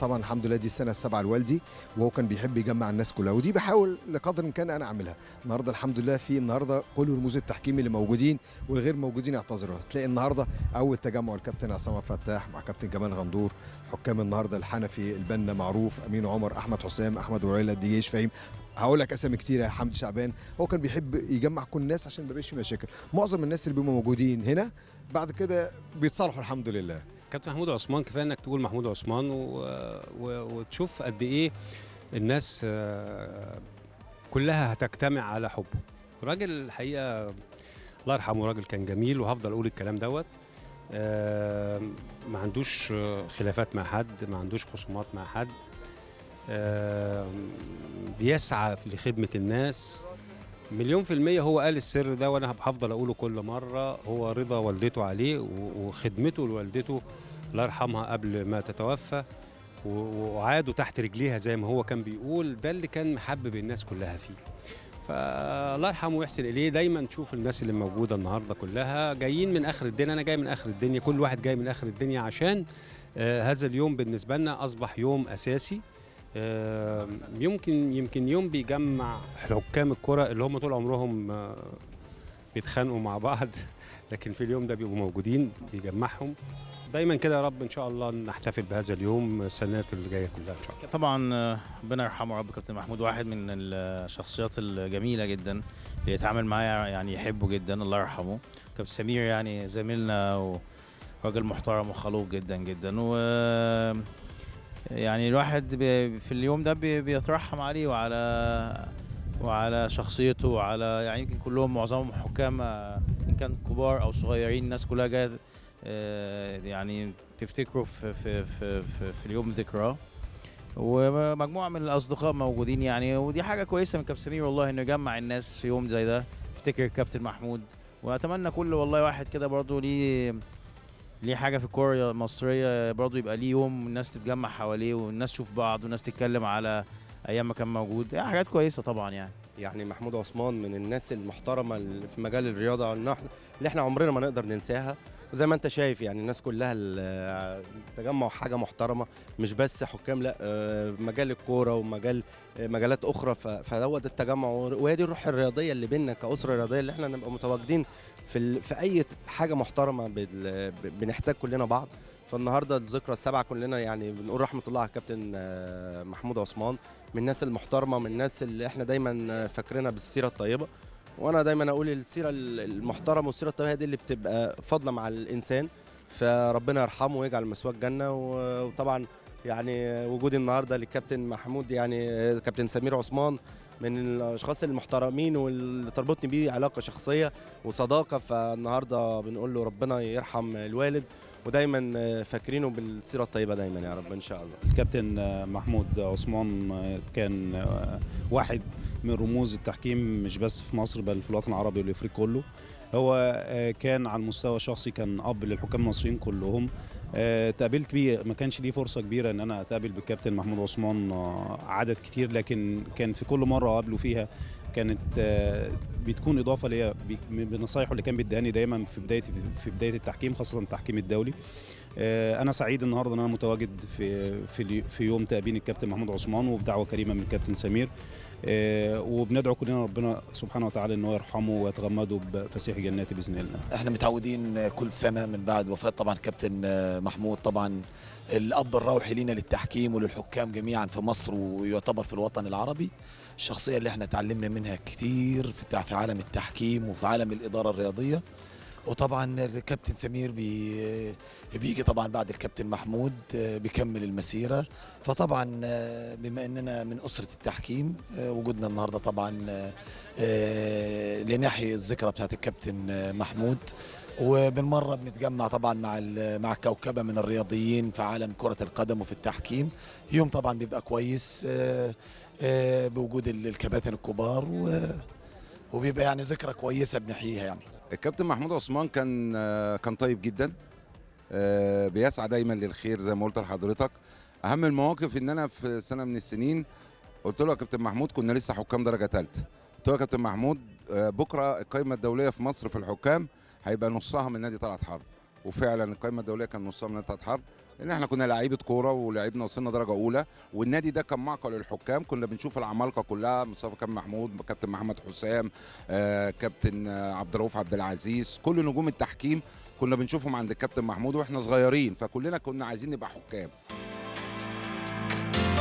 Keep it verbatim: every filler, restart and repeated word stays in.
طبعا الحمد لله دي السنه السابعه لوالدي، وهو كان بيحب يجمع الناس كلها، ودي بحاول لقدر الامكان انا اعملها. النهارده الحمد لله في النهارده كل رموز التحكيم اللي موجودين والغير موجودين يعتذروا. تلاقي النهارده اول تجمع الكابتن عصام فتاح مع كابتن جمال غندور، حكام النهارده الحنفي، البنا معروف، امين عمر، احمد حسام، احمد وعيله، دييش فاهم، هقول لك اسامي كتيره، حمدي شعبان. هو كان بيحب يجمع كل الناس عشان ما يبقاش في مشاكل. معظم الناس اللي بيبقوا موجودين هنا بعد كده بيتصالحوا الحمد لله. كابتن محمود عثمان، كفايه انك تقول محمود عثمان و... و... وتشوف قد ايه الناس كلها هتجتمع على حبه. راجل الحقيقه الله يرحمه، راجل كان جميل، وهفضل اقول الكلام دوت. ما عندوش خلافات مع حد، ما عندوش خصومات مع حد، بيسعى لخدمه الناس مليون في المية. هو قال السر ده وانا هفضل اقوله كل مرة، هو رضا والدته عليه وخدمته لوالدته الله يرحمها قبل ما تتوفى، وعادوا تحت رجليها زي ما هو كان بيقول. ده اللي كان محبب الناس كلها فيه، فالله يرحمه ويحسن اليه. دايما تشوف الناس اللي موجودة النهاردة كلها جايين من اخر الدنيا، انا جاي من اخر الدنيا، كل واحد جاي من اخر الدنيا عشان آه هذا اليوم بالنسبة لنا اصبح يوم اساسي. يمكن يمكن يوم بيجمع حكام الكرة اللي هم طول عمرهم بيتخانقوا مع بعض، لكن في اليوم ده بيبقوا موجودين بيجمعهم. دايما كده يا رب ان شاء الله نحتفل بهذا اليوم السنوات اللي جايه كلها ان شاء الله. طبعا ربنا يرحمه رب كابتن محمود، واحد من الشخصيات الجميله جدا اللي يتعامل معايا يعني يحبه جدا الله يرحمه. كابتن سمير يعني زميلنا وراجل محترم وخلوق جدا جدا، و يعني الواحد في اليوم ده بيترحم عليه وعلى وعلى شخصيته وعلى يعني يمكن كلهم معظمهم حكام ان كان كبار او صغيرين، الناس كلها جايه يعني تفتكروا في في في في, في اليوم ذكراه، ومجموعه من الاصدقاء موجودين يعني. ودي حاجه كويسه من كابتن سمير والله انه يجمع الناس في يوم زي ده يفتكر الكابتن محمود. واتمنى كل والله واحد كده برضه ليه ليه حاجه في الكوره المصريه برضه يبقى ليه يوم الناس تتجمع حواليه والناس تشوف بعض والناس تتكلم على ايام ما كان موجود. يعني حاجات كويسه طبعا. يعني يعني محمود عثمان من الناس المحترمه اللي في مجال الرياضه اللي احنا عمرنا ما نقدر ننساها. وزي ما انت شايف يعني الناس كلها التجمع حاجه محترمه، مش بس حكام، لا مجال الكوره ومجال مجالات اخرى. فدوت التجمع، وهي دي الروح الرياضيه اللي بيننا كاسره رياضيه، اللي احنا نبقى متواجدين في في اي حاجه محترمه بنحتاج كلنا بعض. فالنهارده الذكرى السابعه كلنا يعني بنقول رحمه الله على الكابتن محمود عثمان، من الناس المحترمه، من الناس اللي احنا دايما فاكرينها بالسيره الطيبه. وانا دايما اقول السيره المحترمه والسيره الطيبه هي دي اللي بتبقى فاضله مع الانسان. فربنا يرحمه ويجعل مسواه الجنه. وطبعا يعني وجودي النهارده للكابتن محمود، يعني كابتن سمير عثمان من الاشخاص المحترمين واللي تربطني بيه علاقه شخصيه وصداقه. فالنهارده بنقول له ربنا يرحم الوالد، ودايما فاكرينه بالسيره الطيبه دايما يا رب ان شاء الله. الكابتن محمود عثمان كان واحد من رموز التحكيم مش بس في مصر بل في الوطن العربي والافريقي كله. هو كان على المستوى الشخصي كان اب للحكام المصريين كلهم. تقابلت بيه، ما كانش ليه فرصه كبيره ان انا اتقابل بالكابتن محمود عثمان عدد كتير، لكن كان في كل مره اقابله فيها كانت بتكون اضافه ليا بنصايحه اللي كان بيديهاني دايما في بدايه في بدايه التحكيم، خاصه التحكيم الدولي. انا سعيد النهارده ان انا متواجد في في في يوم تأبين الكابتن محمود عثمان، وبدعوه كريمه من الكابتن سمير، وبندعو كلنا ربنا سبحانه وتعالى انه يرحمه ويتغمده بفسيح جناته باذن الله. احنا متعودين كل سنه من بعد وفاه طبعا الكابتن محمود، طبعا الاب الروحي لينا للتحكيم وللحكام جميعا في مصر ويعتبر في الوطن العربي. الشخصيه اللي احنا تعلمنا منها كتير في عالم التحكيم وفي عالم الاداره الرياضيه. وطبعا الكابتن سمير بي بيجي طبعا بعد الكابتن محمود بيكمل المسيره. فطبعا بما اننا من اسره التحكيم وجودنا النهارده طبعا لنحيي الذكرى بتاعت الكابتن محمود، وبالمره بنتجمع طبعا مع مع كوكبه من الرياضيين في عالم كره القدم وفي التحكيم. يوم طبعا بيبقى كويس بوجود الكباتن الكبار، وبيبقى يعني ذكرى كويسه بنحييها. يعني الكابتن محمود عثمان كان كان طيب جدا، بيسعى دايما للخير زي ما قلت لحضرتك. اهم المواقف ان انا في سنه من السنين قلت له يا كابتن محمود، كنا لسه حكام درجه ثالثه، قلت له يا كابتن محمود بكره القائمه الدوليه في مصر في الحكام هيبقى نصها من نادي طلعت حرب، وفعلا القائمه الدوليه كان نصها من نتائج حرب، ان احنا كنا لعيبه كوره ولعبنا وصلنا درجه اولى، والنادي ده كان معقل للحكام. كنا بنشوف العمالقه كلها، مصطفى كان محمود، كابتن محمد حسام، آه، كابتن آه، عبد الرؤوف عبد العزيز، كل نجوم التحكيم كنا بنشوفهم عند الكابتن محمود واحنا صغيرين، فكلنا كنا عايزين نبقى حكام.